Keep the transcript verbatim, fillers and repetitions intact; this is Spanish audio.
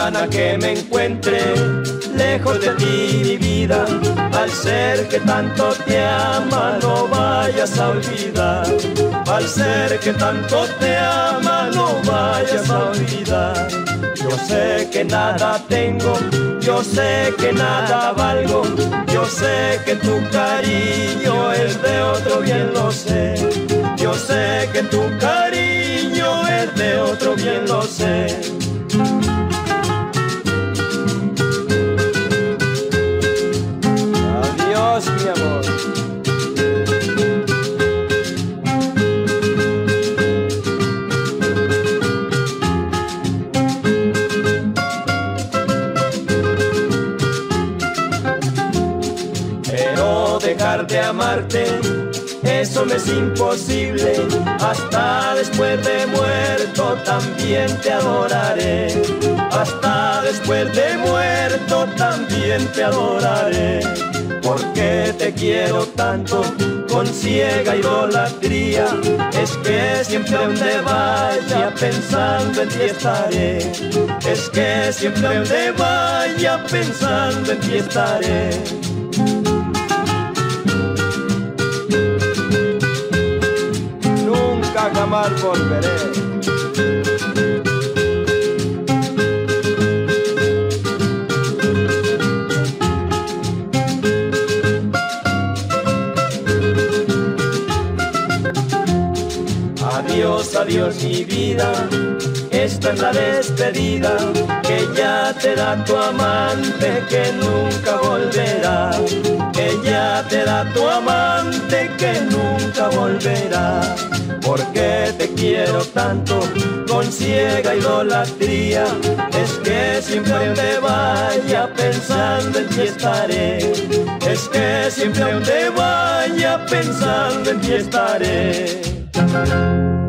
mañana que me encuentre lejos de ti, mi vida, al ser que tanto te ama, no vayas a olvidar. Al ser que tanto te ama, no vayas a olvidar. Yo sé que nada tengo, yo sé que nada valgo, yo sé que tu cariño es de otro, bien lo sé. Yo sé que tu cariño es de otro, bien lo sé. Adiós, mi amor. Pero dejar de amarte, eso me es imposible. Hasta después de muerto también te adoraré. Hasta después de muerto también te adoraré. Porque te quiero tanto, con ciega idolatría. Es que siempre donde vaya pensando en ti estaré. Es que siempre donde vaya pensando en ti estaré. Nunca jamás volveré. Adiós, adiós mi vida, esta es la despedida que ya te da tu amante que nunca volverá. Que ya te da tu amante que nunca volverá. Porque te quiero tanto, con ciega idolatría. Es que siempre donde vaya pensando en ti estaré. Es que siempre donde vaya pensando en ti estaré.